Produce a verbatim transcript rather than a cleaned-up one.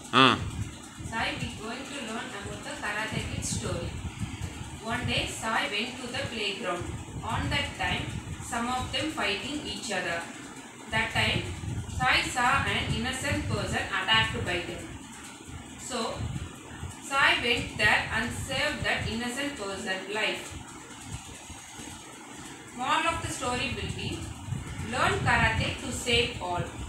Ah. Sai, we going to learn about the Karate Kid story. One day, Sai went to the playground. On that time, some of them fighting each other. That time, Sai saw an innocent person attacked by them. So, Sai went there and saved that innocent person's life. Moral of the story will be, learn karate to save all.